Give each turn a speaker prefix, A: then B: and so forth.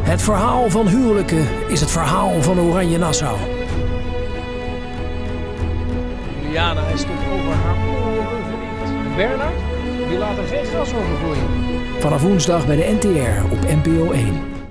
A: Het verhaal van huwelijken is het verhaal van Oranje Nassau. Juliana is tot over haar oren verliefd. En Bernard, die laat er geen gras over groeien. Vanaf woensdag bij de NTR op NPO 1.